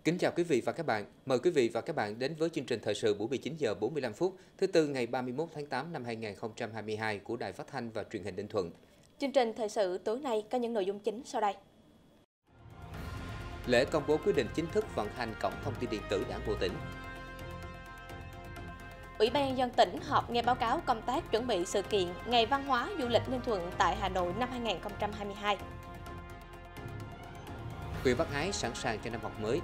Kính chào quý vị và các bạn. Mời quý vị và các bạn đến với chương trình thời sự buổi 19 giờ 45 phút thứ tư ngày 31 tháng 8 năm 2022 của Đài Phát thanh và Truyền hình Ninh Thuận. Chương trình thời sự tối nay có những nội dung chính sau đây. Lễ công bố quyết định chính thức vận hành cổng thông tin điện tử Đảng bộ tỉnh. Ủy ban nhân dân tỉnh họp nghe báo cáo công tác chuẩn bị sự kiện Ngày Văn hóa Du lịch Ninh Thuận tại Hà Nội năm 2022. Huyện Bắc Ái sẵn sàng cho năm học mới.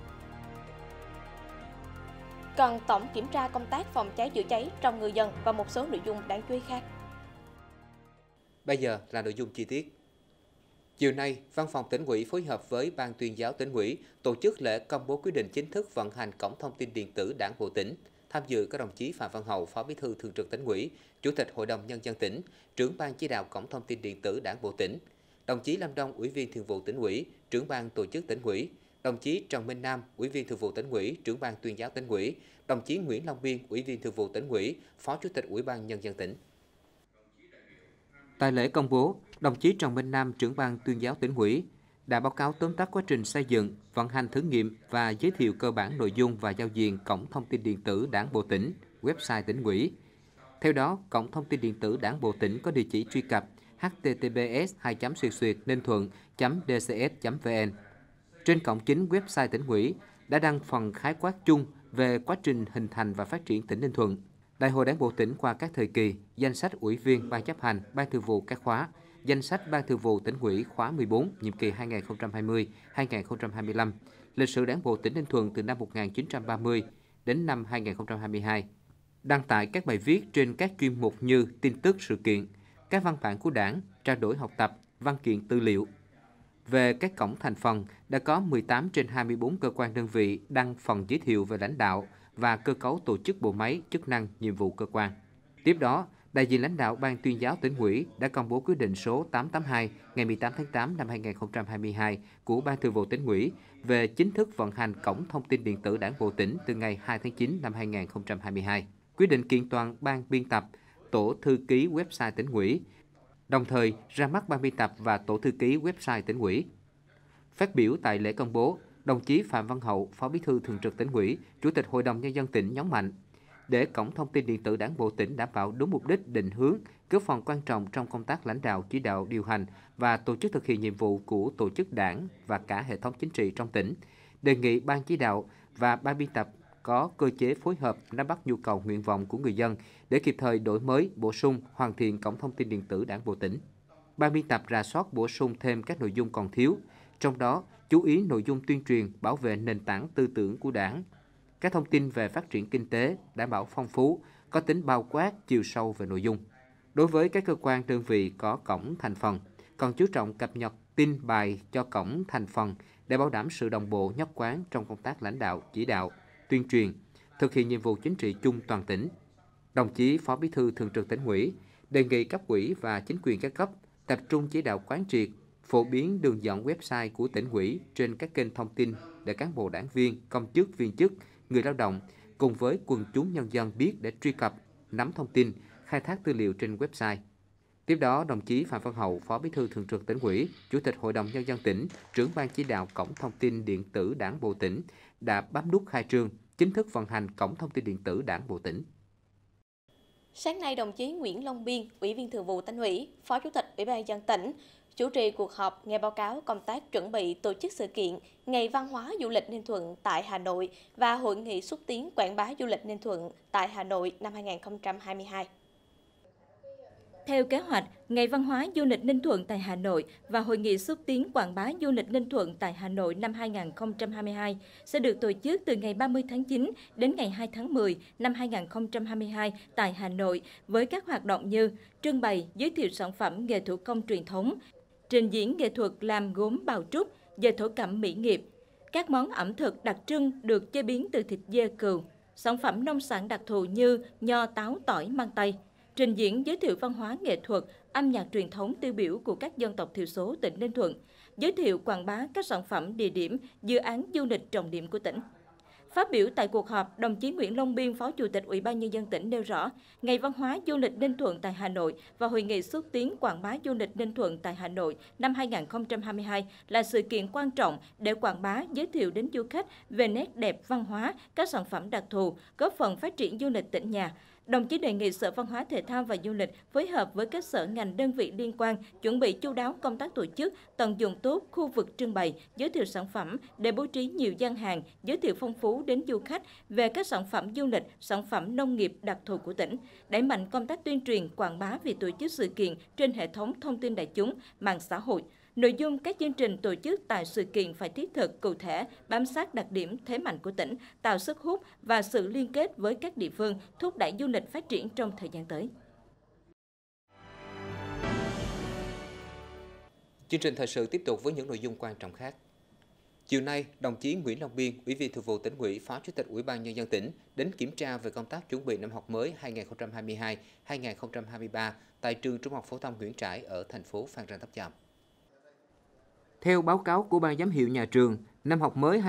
Cần tổng kiểm tra công tác phòng cháy chữa cháy trong người dân và một số nội dung đáng chú ý khác. Bây giờ là nội dung chi tiết. Chiều nay, Văn phòng Tỉnh ủy phối hợp với Ban Tuyên giáo Tỉnh ủy tổ chức lễ công bố quyết định chính thức vận hành cổng thông tin điện tử Đảng bộ tỉnh. Tham dự có đồng chí Phạm Văn Hậu, Phó Bí thư Thường trực Tỉnh ủy, Chủ tịch Hội đồng Nhân dân tỉnh, trưởng ban chỉ đạo cổng thông tin điện tử Đảng bộ tỉnh, đồng chí Lâm Đông, Ủy viên Thường vụ Tỉnh ủy, trưởng ban tổ chức Tỉnh ủy, đồng chí Trần Minh Nam, Ủy viên Thường vụ Tỉnh ủy, trưởng ban Tuyên giáo Tỉnh ủy, đồng chí Nguyễn Long Biên, Ủy viên Thường vụ Tỉnh ủy, Phó Chủ tịch Ủy ban Nhân dân tỉnh. Tại lễ công bố, đồng chí Trần Minh Nam, trưởng ban Tuyên giáo Tỉnh ủy, đã báo cáo tóm tắt quá trình xây dựng, vận hành thử nghiệm và giới thiệu cơ bản nội dung và giao diện cổng thông tin điện tử Đảng bộ tỉnh, website Tỉnh ủy. Theo đó, cổng thông tin điện tử Đảng bộ tỉnh có địa chỉ truy cập https://ninhthuận.dcs.vn. Trên cổng chính website Tỉnh ủy đã đăng phần khái quát chung về quá trình hình thành và phát triển tỉnh Ninh Thuận, Đại hội Đảng bộ tỉnh qua các thời kỳ, danh sách ủy viên Ban chấp hành, Ban thường vụ các khóa, danh sách Ban thường vụ Tỉnh ủy khóa 14, nhiệm kỳ 2020-2025, lịch sử Đảng bộ tỉnh Ninh Thuận từ năm 1930 đến năm 2022. Đăng tải các bài viết trên các chuyên mục như tin tức sự kiện, các văn bản của Đảng, trao đổi học tập, văn kiện tư liệu. Về các cổng thành phần, đã có 18 trên 24 cơ quan đơn vị đăng phần giới thiệu về lãnh đạo và cơ cấu tổ chức bộ máy, chức năng, nhiệm vụ cơ quan. Tiếp đó, đại diện lãnh đạo Ban Tuyên giáo Tỉnh ủy đã công bố quyết định số 882 ngày 18 tháng 8 năm 2022 của Ban Thường vụ Tỉnh ủy về chính thức vận hành cổng thông tin điện tử Đảng bộ tỉnh từ ngày 2 tháng 9 năm 2022. Quyết định kiện toàn Ban biên tập, tổ thư ký website Tỉnh ủy, đồng thời ra mắt Ban biên tập và tổ thư ký website Tỉnh ủy. Phát biểu tại lễ công bố, đồng chí Phạm Văn Hậu, Phó Bí thư Thường trực Tỉnh ủy, Chủ tịch Hội đồng Nhân dân tỉnh nhấn mạnh, để cổng thông tin điện tử Đảng bộ tỉnh đảm bảo đúng mục đích định hướng, góp phần quan trọng trong công tác lãnh đạo, chỉ đạo, điều hành và tổ chức thực hiện nhiệm vụ của tổ chức Đảng và cả hệ thống chính trị trong tỉnh, đề nghị Ban chỉ đạo và Ban biên tập có cơ chế phối hợp nắm bắt nhu cầu nguyện vọng của người dân để kịp thời đổi mới, bổ sung, hoàn thiện cổng thông tin điện tử Đảng bộ tỉnh. Ban biên tập rà soát bổ sung thêm các nội dung còn thiếu, trong đó chú ý nội dung tuyên truyền bảo vệ nền tảng tư tưởng của Đảng, các thông tin về phát triển kinh tế đảm bảo phong phú, có tính bao quát, chiều sâu về nội dung. Đối với các cơ quan đơn vị có cổng thành phần, còn chú trọng cập nhật tin bài cho cổng thành phần để bảo đảm sự đồng bộ nhất quán trong công tác lãnh đạo, chỉ đạo, tuyên truyền, thực hiện nhiệm vụ chính trị chung toàn tỉnh. Đồng chí Phó Bí thư Thường trực Tỉnh ủy đề nghị cấp ủy và chính quyền các cấp tập trung chỉ đạo quán triệt, phổ biến đường dẫn website của Tỉnh ủy trên các kênh thông tin để cán bộ đảng viên, công chức, viên chức, người lao động cùng với quần chúng nhân dân biết để truy cập, nắm thông tin, khai thác tư liệu trên website. Tiếp đó, đồng chí Phạm Văn Hậu, Phó Bí thư Thường trực Tỉnh ủy, Chủ tịch Hội đồng Nhân dân tỉnh, trưởng ban chỉ đạo cổng thông tin điện tử Đảng bộ tỉnh đã bấm nút khai trương, chính thức vận hành cổng thông tin điện tử Đảng bộ tỉnh. Sáng nay, đồng chí Nguyễn Long Biên, Ủy viên Thường vụ Tỉnh ủy, Phó Chủ tịch Ủy ban nhân dân tỉnh, chủ trì cuộc họp nghe báo cáo công tác chuẩn bị tổ chức sự kiện Ngày Văn hóa Du lịch Ninh Thuận tại Hà Nội và Hội nghị xúc tiến quảng bá du lịch Ninh Thuận tại Hà Nội năm 2022. Theo kế hoạch, Ngày Văn hóa Du lịch Ninh Thuận tại Hà Nội và Hội nghị xúc tiến quảng bá du lịch Ninh Thuận tại Hà Nội năm 2022 sẽ được tổ chức từ ngày 30 tháng 9 đến ngày 2 tháng 10 năm 2022 tại Hà Nội với các hoạt động như trưng bày, giới thiệu sản phẩm nghề thủ công truyền thống, trình diễn nghệ thuật làm gốm bào trúc, dệt thổ cẩm mỹ nghiệp, các món ẩm thực đặc trưng được chế biến từ thịt dê cừu, sản phẩm nông sản đặc thù như nho, táo, tỏi, măng tây, trình diễn giới thiệu văn hóa nghệ thuật, âm nhạc truyền thống tiêu biểu của các dân tộc thiểu số tỉnh Ninh Thuận, giới thiệu quảng bá các sản phẩm địa điểm, dự án du lịch trọng điểm của tỉnh. Phát biểu tại cuộc họp, đồng chí Nguyễn Long Biên, Phó Chủ tịch Ủy ban Nhân dân tỉnh nêu rõ, Ngày văn hóa du lịch Ninh Thuận tại Hà Nội và Hội nghị xúc tiến quảng bá du lịch Ninh Thuận tại Hà Nội năm 2022 là sự kiện quan trọng để quảng bá, giới thiệu đến du khách về nét đẹp văn hóa, các sản phẩm đặc thù, góp phần phát triển du lịch tỉnh nhà. Đồng chí đề nghị Sở Văn hóa Thể thao và Du lịch phối hợp với các sở ngành đơn vị liên quan chuẩn bị chu đáo công tác tổ chức, tận dụng tốt khu vực trưng bày, giới thiệu sản phẩm để bố trí nhiều gian hàng, giới thiệu phong phú đến du khách về các sản phẩm du lịch, sản phẩm nông nghiệp đặc thù của tỉnh, đẩy mạnh công tác tuyên truyền, quảng bá việc tổ chức sự kiện trên hệ thống thông tin đại chúng, mạng xã hội. Nội dung các chương trình tổ chức tại sự kiện phải thiết thực, cụ thể, bám sát đặc điểm, thế mạnh của tỉnh, tạo sức hút và sự liên kết với các địa phương, thúc đẩy du lịch phát triển trong thời gian tới. Chương trình thời sự tiếp tục với những nội dung quan trọng khác. Chiều nay, đồng chí Nguyễn Long Biên, Ủy viên Thường vụ Tỉnh ủy, Phó Chủ tịch Ủy ban Nhân dân tỉnh đến kiểm tra về công tác chuẩn bị năm học mới 2022-2023 tại trường Trung học phổ thông Nguyễn Trãi ở thành phố Phan Rang Tháp Chàm. Theo báo cáo của Ban giám hiệu nhà trường, năm học mới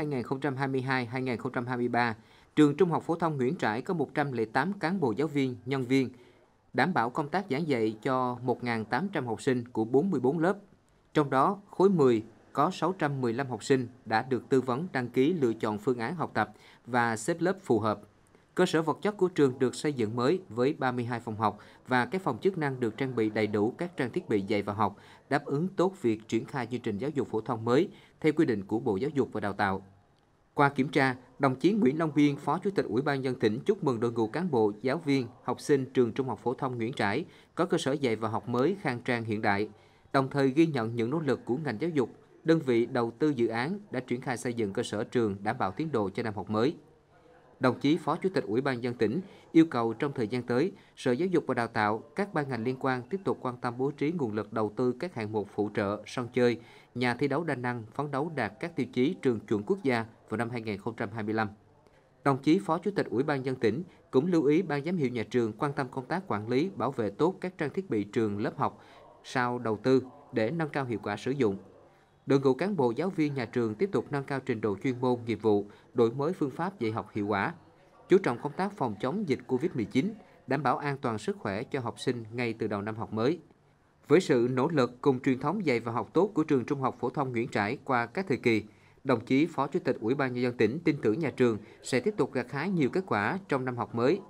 2022-2023, trường Trung học phổ thông Nguyễn Trãi có 108 cán bộ giáo viên, nhân viên, đảm bảo công tác giảng dạy cho 1.800 học sinh của 44 lớp. Trong đó, khối 10 có 615 học sinh đã được tư vấn đăng ký lựa chọn phương án học tập và xếp lớp phù hợp. Cơ sở vật chất của trường được xây dựng mới với 32 phòng học và các phòng chức năng được trang bị đầy đủ các trang thiết bị dạy và học, đáp ứng tốt việc triển khai chương trình giáo dục phổ thông mới theo quy định của Bộ Giáo dục và Đào tạo. Qua kiểm tra, đồng chí Nguyễn Long Biên, Phó Chủ tịch Ủy ban nhân dân tỉnh chúc mừng đội ngũ cán bộ, giáo viên, học sinh trường Trung học phổ thông Nguyễn Trãi có cơ sở dạy và học mới khang trang hiện đại, đồng thời ghi nhận những nỗ lực của ngành giáo dục, đơn vị đầu tư dự án đã triển khai xây dựng cơ sở trường đảm bảo tiến độ cho năm học mới. Đồng chí Phó Chủ tịch Ủy ban nhân dân tỉnh yêu cầu trong thời gian tới, Sở Giáo dục và Đào tạo, các ban ngành liên quan tiếp tục quan tâm bố trí nguồn lực đầu tư các hạng mục phụ trợ, sân chơi, nhà thi đấu đa năng phấn đấu đạt các tiêu chí trường chuẩn quốc gia vào năm 2025. Đồng chí Phó Chủ tịch Ủy ban nhân dân tỉnh cũng lưu ý Ban giám hiệu nhà trường quan tâm công tác quản lý, bảo vệ tốt các trang thiết bị trường lớp học sau đầu tư để nâng cao hiệu quả sử dụng. Đội ngũ cán bộ giáo viên nhà trường tiếp tục nâng cao trình độ chuyên môn, nghiệp vụ, đổi mới phương pháp dạy học hiệu quả, chú trọng công tác phòng chống dịch Covid-19, đảm bảo an toàn sức khỏe cho học sinh ngay từ đầu năm học mới. Với sự nỗ lực cùng truyền thống dạy và học tốt của trường Trung học phổ thông Nguyễn Trãi qua các thời kỳ, đồng chí Phó Chủ tịch Ủy ban nhân dân tỉnh tin tưởng nhà trường sẽ tiếp tục gặt hái nhiều kết quả trong năm học mới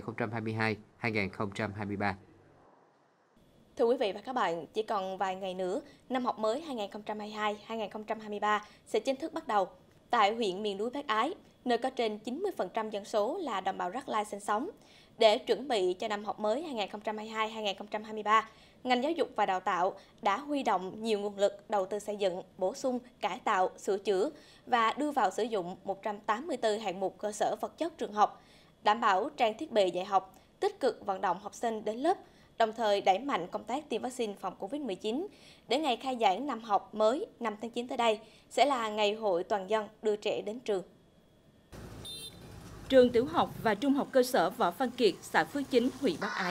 2022-2023. Thưa quý vị và các bạn, chỉ còn vài ngày nữa, năm học mới 2022-2023 sẽ chính thức bắt đầu. Tại huyện miền núi Bắc Ái, nơi có trên 90% dân số là đồng bào Rắc Lai sinh sống. Để chuẩn bị cho năm học mới 2022-2023, ngành giáo dục và đào tạo đã huy động nhiều nguồn lực đầu tư xây dựng, bổ sung, cải tạo, sửa chữa và đưa vào sử dụng 184 hạng mục cơ sở vật chất trường học, đảm bảo trang thiết bị dạy học, tích cực vận động học sinh đến lớp, đồng thời đẩy mạnh công tác tiêm vaccine phòng Covid-19 để ngày khai giảng năm học mới 5 tháng 9 tới đây sẽ là ngày hội toàn dân đưa trẻ đến trường. Trường tiểu học và trung học cơ sở Võ Văn Kiệt, xã Phước Chính, huyện Bắc Ái.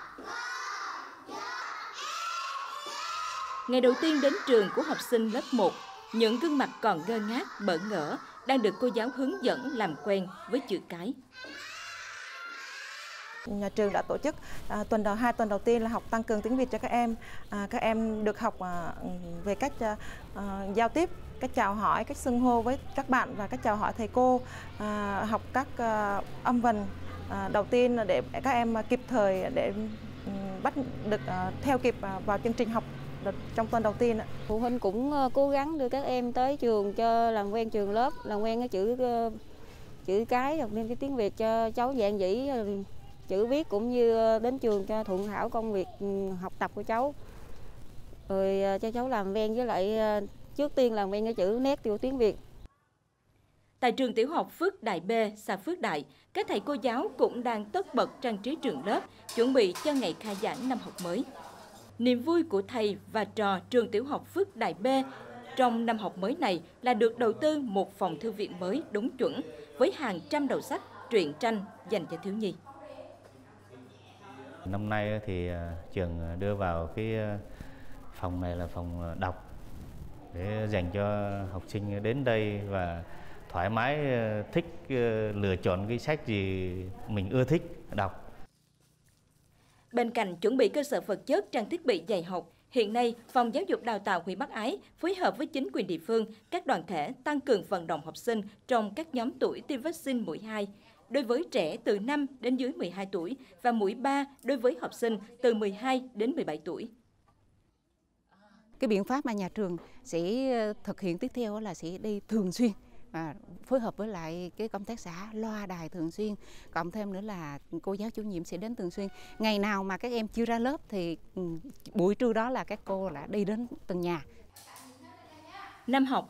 Ngày đầu tiên đến trường của học sinh lớp 1, những gương mặt còn ngơ ngác, bỡ ngỡ đang được cô giáo hướng dẫn làm quen với chữ cái. Nhà trường đã tổ chức hai tuần đầu tiên là học tăng cường tiếng Việt cho các em. Các em được học về cách giao tiếp, cách chào hỏi, cách xưng hô với các bạn và cách chào hỏi thầy cô, học các âm vần đầu tiên để các em kịp thời để bắt được theo kịp vào chương trình học trong tuần đầu tiên. Phụ huynh cũng cố gắng đưa các em tới trường cho làm quen trường lớp, làm quen cái chữ cái, học nên cái tiếng Việt cho cháu dạn dĩ, chữ viết cũng như đến trường cho thuận thảo công việc học tập của cháu. Rồi cho cháu làm quen với lại trước tiên làm quen cái chữ nét tiêu tiếng Việt. Tại trường tiểu học Phước Đại B, xã Phước Đại, các thầy cô giáo cũng đang tất bật trang trí trường lớp, chuẩn bị cho ngày khai giảng năm học mới. Niềm vui của thầy và trò trường tiểu học Phước Đại B trong năm học mới này là được đầu tư một phòng thư viện mới đúng chuẩn với hàng trăm đầu sách, truyện tranh dành cho thiếu nhi. Năm nay thì trường đưa vào cái phòng này là phòng đọc để dành cho học sinh đến đây và thoải mái, thích lựa chọn cái sách gì mình ưa thích đọc. Bên cạnh chuẩn bị cơ sở vật chất, trang thiết bị dạy học, hiện nay, Phòng Giáo dục Đào tạo huyện Bắc Ái phối hợp với chính quyền địa phương, các đoàn thể tăng cường vận động học sinh trong các nhóm tuổi tiêm vaccine mũi 2, đối với trẻ từ 5 đến dưới 12 tuổi và mũi 3 đối với học sinh từ 12 đến 17 tuổi. Cái biện pháp mà nhà trường sẽ thực hiện tiếp theo là sẽ đi thường xuyên, phối hợp với lại cái công tác xã, loa đài thường xuyên, cộng thêm nữa là cô giáo chủ nhiệm sẽ đến thường xuyên. Ngày nào mà các em chưa ra lớp thì buổi trưa đó là các cô là đi đến từng nhà. Năm học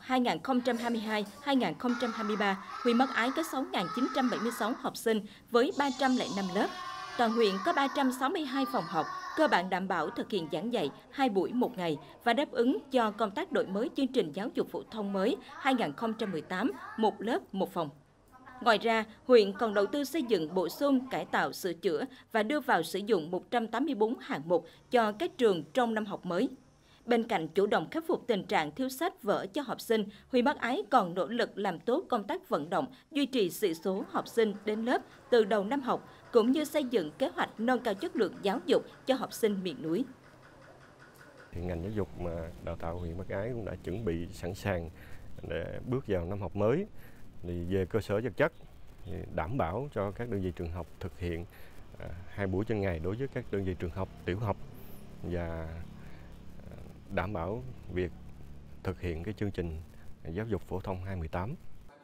2022-2023, huyện Bắc Ái có 6.976 học sinh với 305 lớp. Toàn huyện có 362 phòng học, cơ bản đảm bảo thực hiện giảng dạy 2 buổi một ngày và đáp ứng cho công tác đổi mới chương trình giáo dục phổ thông mới 2018, một lớp một phòng. Ngoài ra, huyện còn đầu tư xây dựng bổ sung, cải tạo, sửa chữa và đưa vào sử dụng 184 hạng mục cho các trường trong năm học mới. Bên cạnh chủ động khắc phục tình trạng thiếu sách vở cho học sinh, huyện Bắc Ái còn nỗ lực làm tốt công tác vận động, duy trì sĩ số học sinh đến lớp từ đầu năm học, cũng như xây dựng kế hoạch nâng cao chất lượng giáo dục cho học sinh miền núi. Thì ngành giáo dục mà đào tạo huyện Bắc Ái cũng đã chuẩn bị sẵn sàng để bước vào năm học mới. Thì về cơ sở vật chất thì đảm bảo cho các đơn vị trường học thực hiện 2 buổi trên ngày đối với các đơn vị trường học tiểu học và đảm bảo việc thực hiện cái chương trình giáo dục phổ thông 2018.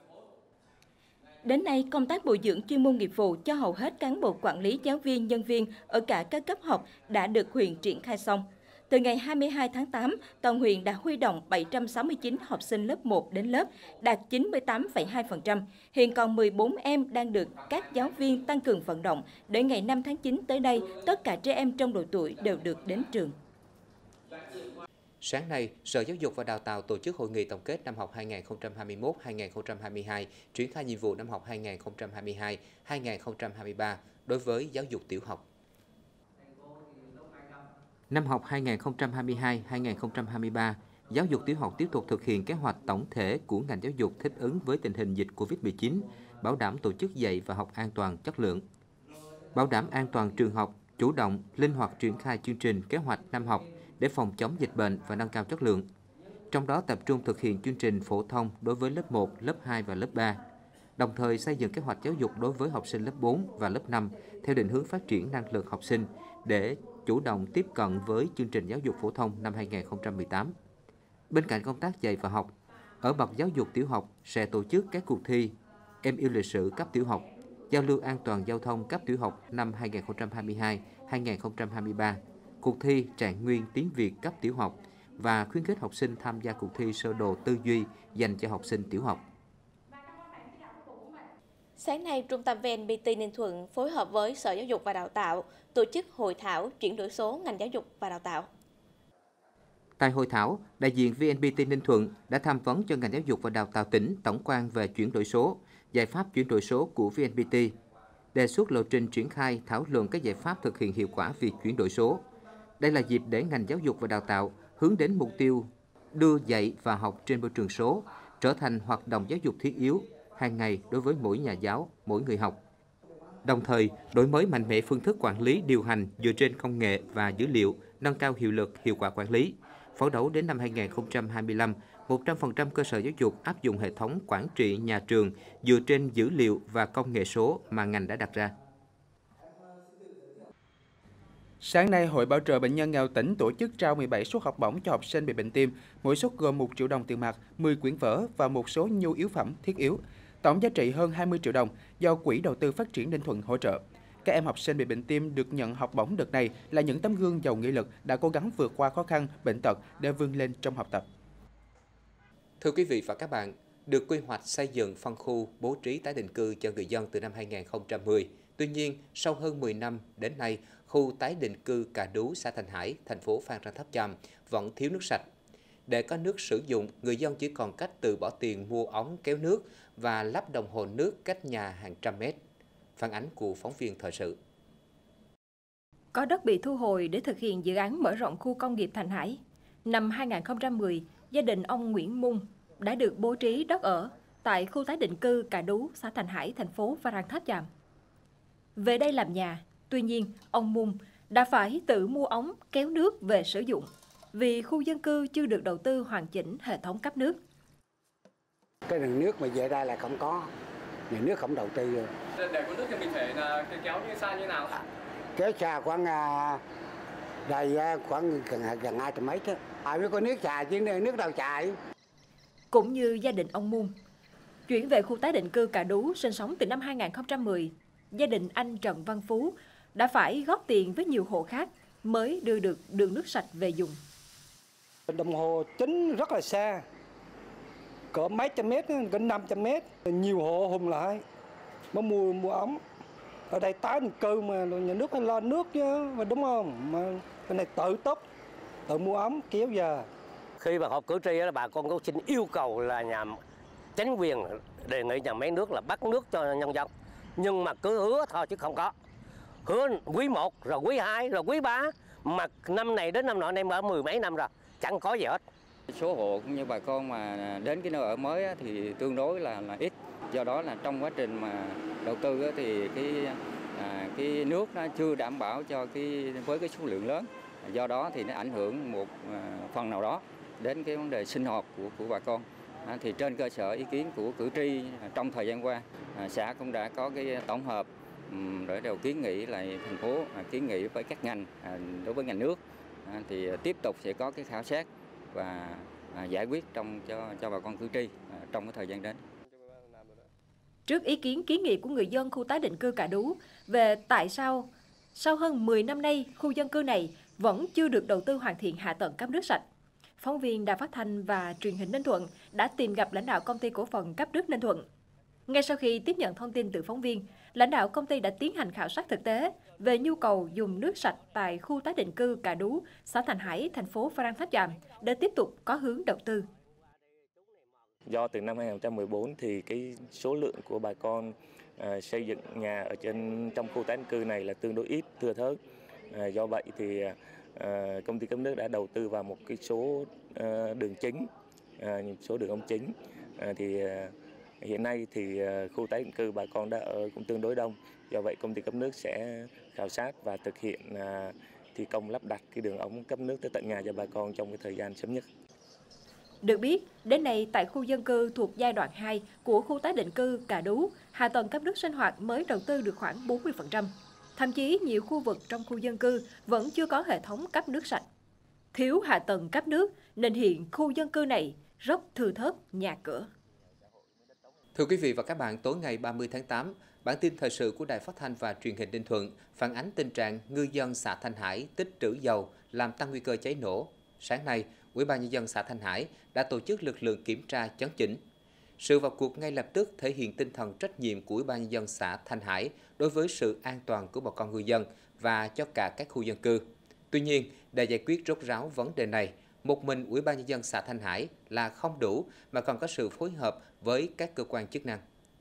Đến nay, công tác bồi dưỡng chuyên môn nghiệp vụ cho hầu hết cán bộ quản lý, giáo viên, nhân viên ở cả các cấp học đã được huyện triển khai xong. Từ ngày 22 tháng 8, toàn huyện đã huy động 769 học sinh lớp 1 đến lớp, đạt 98,2%. Hiện còn 14 em đang được các giáo viên tăng cường vận động, để ngày 5 tháng 9 tới đây, tất cả trẻ em trong độ tuổi đều được đến trường. Sáng nay, Sở Giáo dục và Đào tạo tổ chức hội nghị tổng kết năm học 2021-2022, triển khai nhiệm vụ năm học 2022-2023 đối với giáo dục tiểu học. Năm học 2022-2023, giáo dục tiểu học tiếp tục thực hiện kế hoạch tổng thể của ngành giáo dục thích ứng với tình hình dịch Covid-19, bảo đảm tổ chức dạy và học an toàn, chất lượng. Bảo đảm an toàn trường học, chủ động, linh hoạt triển khai chương trình kế hoạch năm học để phòng chống dịch bệnh và nâng cao chất lượng. Trong đó tập trung thực hiện chương trình phổ thông đối với lớp 1, lớp 2 và lớp 3, đồng thời xây dựng kế hoạch giáo dục đối với học sinh lớp 4 và lớp 5 theo định hướng phát triển năng lực học sinh để chủ động tiếp cận với chương trình giáo dục phổ thông năm 2018. Bên cạnh công tác dạy và học, ở bậc giáo dục tiểu học sẽ tổ chức các cuộc thi Em yêu lịch sử cấp tiểu học, giao lưu an toàn giao thông cấp tiểu học năm 2022-2023, cuộc thi Trạng nguyên tiếng Việt cấp tiểu học và khuyến khích học sinh tham gia cuộc thi sơ đồ tư duy dành cho học sinh tiểu học. Sáng nay, Trung tâm VNPT Ninh Thuận phối hợp với Sở Giáo dục và Đào tạo tổ chức hội thảo chuyển đổi số ngành giáo dục và đào tạo. Tại hội thảo, đại diện VNPT Ninh Thuận đã tham vấn cho ngành giáo dục và đào tạo tỉnh tổng quan về chuyển đổi số, giải pháp chuyển đổi số của VNPT, đề xuất lộ trình triển khai, thảo luận các giải pháp thực hiện hiệu quả việc chuyển đổi số. Đây là dịp để ngành giáo dục và đào tạo hướng đến mục tiêu đưa dạy và học trên môi trường số trở thành hoạt động giáo dục thiết yếu hàng ngày đối với mỗi nhà giáo, mỗi người học. Đồng thời, đổi mới mạnh mẽ phương thức quản lý điều hành dựa trên công nghệ và dữ liệu, nâng cao hiệu lực, hiệu quả quản lý. Phấn đấu đến năm 2025, 100% cơ sở giáo dục áp dụng hệ thống quản trị nhà trường dựa trên dữ liệu và công nghệ số mà ngành đã đặt ra. Sáng nay, Hội Bảo trợ Bệnh nhân nghèo tỉnh tổ chức trao 17 suất học bổng cho học sinh bị bệnh tim, mỗi suất gồm 1 triệu đồng tiền mặt, 10 quyển vở và một số nhu yếu phẩm thiết yếu. Tổng giá trị hơn 20 triệu đồng do Quỹ Đầu tư Phát triển Ninh Thuận hỗ trợ. Các em học sinh bị bệnh tim được nhận học bổng đợt này là những tấm gương giàu nghị lực đã cố gắng vượt qua khó khăn, bệnh tật để vươn lên trong học tập. Thưa quý vị và các bạn, được quy hoạch xây dựng phân khu bố trí tái định cư cho người dân từ năm 2010. Tuy nhiên, sau hơn 10 năm đến nay, khu tái định cư Cà Đú, xã Thành Hải, thành phố Phan Rang Tháp Chàm vẫn thiếu nước sạch. Để có nước sử dụng, người dân chỉ còn cách từ bỏ tiền mua ống kéo nước và lắp đồng hồ nước cách nhà hàng trăm mét. Phản ánh của phóng viên thời sự. Có đất bị thu hồi để thực hiện dự án mở rộng khu công nghiệp Thành Hải. Năm 2010, gia đình ông Nguyễn Mung đã được bố trí đất ở. tại khu tái định cư Cà Đú, xã Thành Hải, thành phố Phan Rang Tháp Chàm. Về đây làm nhà, tuy nhiên ông Mum đã phải tự mua ống kéo nước về sử dụng vì khu dân cư chưa được đầu tư hoàn chỉnh hệ thống cấp nước. Cái đường nước mà về đây là không có, nhà nước không đầu tư rồi. Để có nước thì mình phải kéo như xa như nào? Kéo xa khoảng đây khoảng gần 200 mét chứ. Mới có nước xài chứ nước đâu xài. Cũng như gia đình ông Mum, chuyển về khu tái định cư Cà Đú sinh sống từ năm 2010, gia đình anh Trần Văn Phú đã phải góp tiền với nhiều hộ khác mới đưa được đường nước sạch về dùng. Đồng hồ chính rất là xa, cỡ mấy trăm mét, cỡ 500 mét. Nhiều hộ hùng lại mới mua ống. Ở đây tái định cư mà nhà nước phải lo nước chứ, mà đúng không? Mà cái này tự túc, tự mua ống kéo về. Khi mà họp cử tri đó, bà con có xin yêu cầu là nhà chính quyền đề nghị nhà máy nước là bắt nước cho nhân dân. Nhưng mà cứ hứa thôi chứ không có. Hứa quý 1, rồi quý 2, rồi quý 3. Mà năm này đến năm nọ này mở 10 mấy năm rồi, chẳng có gì hết. Số hộ cũng như bà con mà đến cái nơi ở mới thì tương đối là ít. Do đó là trong quá trình mà đầu tư thì cái nước nó chưa đảm bảo cho với cái số lượng lớn. Do đó thì nó ảnh hưởng một phần nào đó đến cái vấn đề sinh hoạt của bà con. Thì trên cơ sở ý kiến của cử tri trong thời gian qua, xã cũng đã có cái tổng hợp để đều kiến nghị là thành phố kiến nghị với các ngành, đối với ngành nước thì tiếp tục sẽ có cái khảo sát và giải quyết cho bà con cử tri trong cái thời gian đến. Trước ý kiến kiến nghị của người dân khu tái định cư Cà Đú về tại sao sau hơn 10 năm nay khu dân cư này vẫn chưa được đầu tư hoàn thiện hạ tầng cấp nước sạch, phóng viên Đài Phát thanh và Truyền hình Ninh Thuận đã tìm gặp lãnh đạo công ty cổ phần cấp nước Ninh Thuận. Ngay sau khi tiếp nhận thông tin từ phóng viên, lãnh đạo công ty đã tiến hành khảo sát thực tế về nhu cầu dùng nước sạch tại khu tái định cư Cà Đú, xã Thành Hải, thành phố Phan Rang Tháp Chàm để tiếp tục có hướng đầu tư. Do từ năm 2014 thì cái số lượng của bà con xây dựng nhà ở trong khu tái định cư này là tương đối ít, thưa thớt. Do vậy thì công ty cấp nước đã đầu tư vào một cái số đường chính, số đường ống chính. Hiện nay thì khu tái định cư bà con đã ở cũng tương đối đông. Do vậy công ty cấp nước sẽ khảo sát và thực hiện thi công lắp đặt cái đường ống cấp nước tới tận nhà cho bà con trong cái thời gian sớm nhất. Được biết, đến nay tại khu dân cư thuộc giai đoạn 2 của khu tái định cư Cà Đú, hạ tầng cấp nước sinh hoạt mới đầu tư được khoảng 40%. Thậm chí nhiều khu vực trong khu dân cư vẫn chưa có hệ thống cấp nước sạch. Thiếu hạ tầng cấp nước nên hiện khu dân cư này rất thưa thớt nhà cửa. Thưa quý vị và các bạn, tối ngày 30 tháng 8, bản tin thời sự của Đài Phát thanh và Truyền hình Ninh Thuận phản ánh tình trạng ngư dân xã Thành Hải tích trữ dầu làm tăng nguy cơ cháy nổ. Sáng nay, Ủy ban Nhân dân xã Thành Hải đã tổ chức lực lượng kiểm tra chấn chỉnh. Sự vào cuộc ngay lập tức thể hiện tinh thần trách nhiệm của Ủy ban Nhân dân xã Thành Hải đối với sự an toàn của bà con ngư dân và cho cả các khu dân cư. Tuy nhiên, để giải quyết rốt ráo vấn đề này, một mình Ủy ban Nhân dân xã Thành Hải là không đủ mà còn có sự phối hợp với các cơ quan chức năng.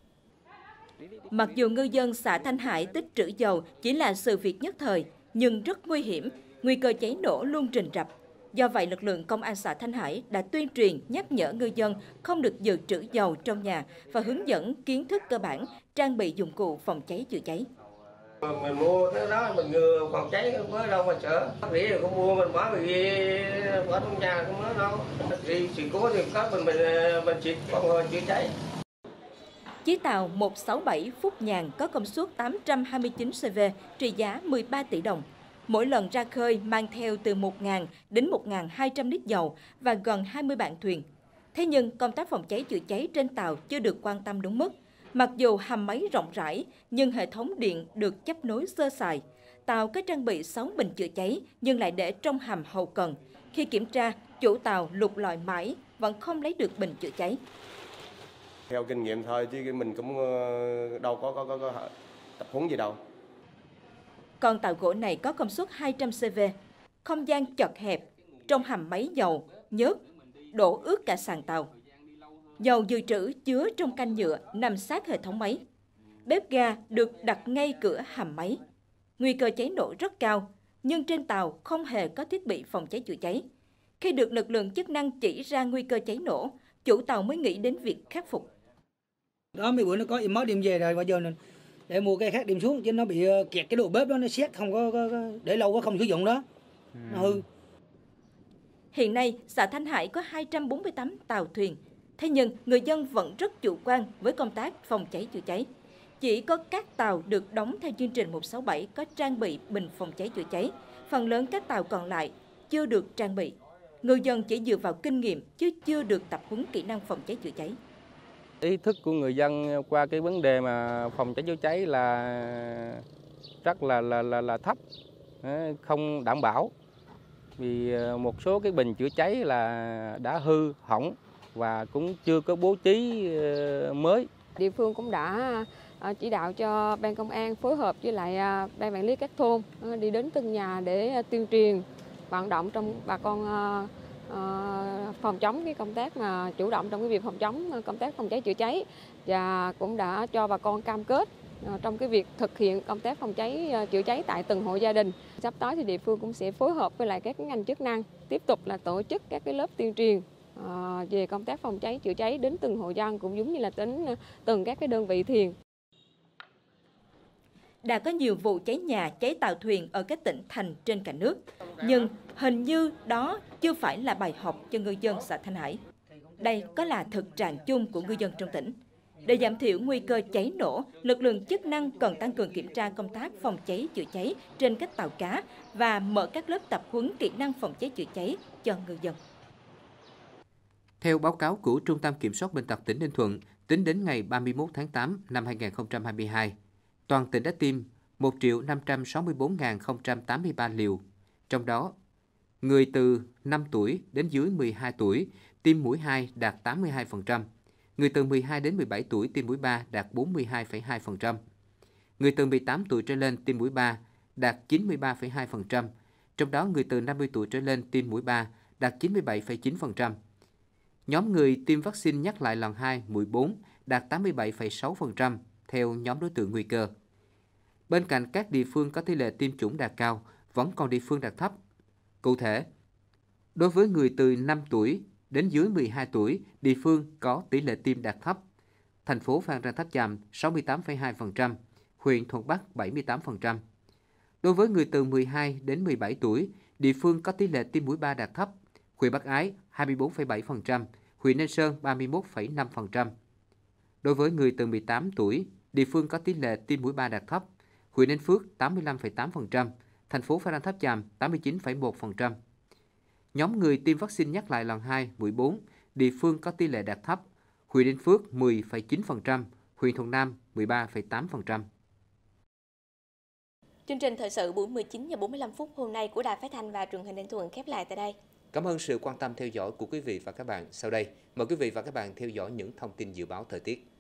Mặc dù ngư dân xã Thanh Hải tích trữ dầu chỉ là sự việc nhất thời, nhưng rất nguy hiểm, nguy cơ cháy nổ luôn rình rập. Do vậy, lực lượng công an xã Thanh Hải đã tuyên truyền, nhắc nhở ngư dân không được dự trữ dầu trong nhà và hướng dẫn kiến thức cơ bản, trang bị dụng cụ phòng cháy chữa cháy. Mình mua cái đó mình ngừa phòng cháy mới đâu mà sợ. Bác sĩ không mua mình bỏ vì ở trong nhà không có đâu. Thì sự cố thì có mình xịt phòng ngừa chữa cháy. Chiếc tàu 167 Phúc Nhàn có công suất 829 CV trị giá 13 tỷ đồng. Mỗi lần ra khơi mang theo từ 1.000 đến 1.200 lít dầu và gần 20 bạn thuyền. Thế nhưng công tác phòng cháy chữa cháy trên tàu chưa được quan tâm đúng mức. Mặc dù hầm máy rộng rãi, nhưng hệ thống điện được chấp nối sơ sài. Tàu có trang bị 6 bình chữa cháy nhưng lại để trong hầm hậu cần. Khi kiểm tra, chủ tàu lục lọi mãi vẫn không lấy được bình chữa cháy. Theo kinh nghiệm thôi chứ mình cũng đâu có tập huấn gì đâu. Con tàu gỗ này có công suất 200 CV, không gian chật hẹp, trong hầm máy dầu, nhớt, đổ ướt cả sàn tàu. Dầu dự trữ chứa trong canh nhựa nằm sát hệ thống máy. Bếp ga được đặt ngay cửa hầm máy. Nguy cơ cháy nổ rất cao, nhưng trên tàu không hề có thiết bị phòng cháy chữa cháy. Khi được lực lượng chức năng chỉ ra nguy cơ cháy nổ, chủ tàu mới nghĩ đến việc khắc phục. Đó mấy bữa nó có im mất đem về rồi, bây giờ để mua cây khác đem xuống chứ nó bị kẹt cái đồ bếp đó, nó xét không có để lâu quá không sử dụng đó, nó hư. Hiện nay, xã Thanh Hải có 248 tàu thuyền. Thế nhưng, người dân vẫn rất chủ quan với công tác phòng cháy chữa cháy. Chỉ có các tàu được đóng theo chương trình 167 có trang bị bình phòng cháy chữa cháy. Phần lớn các tàu còn lại chưa được trang bị. Người dân chỉ dựa vào kinh nghiệm chứ chưa được tập huấn kỹ năng phòng cháy chữa cháy. Ý thức của người dân qua cái vấn đề mà phòng cháy chữa cháy là rất là thấp, không đảm bảo. Vì một số cái bình chữa cháy là đã hư hỏng và cũng chưa có bố trí mới. Địa phương cũng đã chỉ đạo cho ban công an phối hợp với lại ban quản lý các thôn đi đến từng nhà để tuyên truyền, vận động trong bà con phòng chống cái công tác mà chủ động trong cái việc công tác phòng cháy chữa cháy, và cũng đã cho bà con cam kết trong cái việc thực hiện công tác phòng cháy chữa cháy tại từng hộ gia đình. Sắp tới thì địa phương cũng sẽ phối hợp với lại các ngành chức năng tiếp tục là tổ chức các cái lớp tuyên truyền về công tác phòng cháy chữa cháy đến từng hộ dân, cũng giống như là đến từng các cái đơn vị thuyền. Đã có nhiều vụ cháy nhà, cháy tàu thuyền ở các tỉnh thành trên cả nước, nhưng hình như đó chưa phải là bài học cho ngư dân xã Thanh Hải. Đây có là thực trạng chung của ngư dân trong tỉnh. Để giảm thiểu nguy cơ cháy nổ, lực lượng chức năng cần tăng cường kiểm tra công tác phòng cháy chữa cháy trên các tàu cá và mở các lớp tập huấn kỹ năng phòng cháy chữa cháy cho ngư dân. Theo báo cáo của Trung tâm Kiểm soát Bệnh tật tỉnh Ninh Thuận, tính đến ngày 31 tháng 8 năm 2022, toàn tỉnh đã tiêm 1.564.083 liều. Trong đó, người từ 5 tuổi đến dưới 12 tuổi tiêm mũi 2 đạt 82%, người từ 12 đến 17 tuổi tiêm mũi 3 đạt 42,2%, người từ 18 tuổi trở lên tiêm mũi 3 đạt 93,2%, trong đó người từ 50 tuổi trở lên tiêm mũi 3 đạt 97,9%. Nhóm người tiêm vaccine nhắc lại lần 2, mũi 4 đạt 87,6% theo nhóm đối tượng nguy cơ. Bên cạnh các địa phương có tỷ lệ tiêm chủng đạt cao, vẫn còn địa phương đạt thấp. Cụ thể, đối với người từ 5 tuổi đến dưới 12 tuổi, địa phương có tỷ lệ tiêm đạt thấp. Thành phố Phan Rang Tháp Chàm 68,2%, huyện Thuận Bắc 78%. Đối với người từ 12 đến 17 tuổi, địa phương có tỷ lệ tiêm mũi 3 đạt thấp. Huyện Bắc Ái 24,7%, huyện Ninh Sơn 31,5%. Đối với người từ 18 tuổi, địa phương có tỷ lệ tiêm mũi 3 đạt thấp. Huyện Ninh Phước 85,8%, thành phố Phan Rang Tháp Chàm 89,1%. Nhóm người tiêm vaccine nhắc lại lần 2, mũi 4, địa phương có tỷ lệ đạt thấp. Huyện Ninh Phước 10,9%, huyện Thuận Nam 13,8%. Chương trình thời sự buổi 19:45 hôm nay của Đài Phát thanh và Truyền hình Ninh Thuận khép lại tại đây. Cảm ơn sự quan tâm theo dõi của quý vị và các bạn. Sau đây, mời quý vị và các bạn theo dõi những thông tin dự báo thời tiết.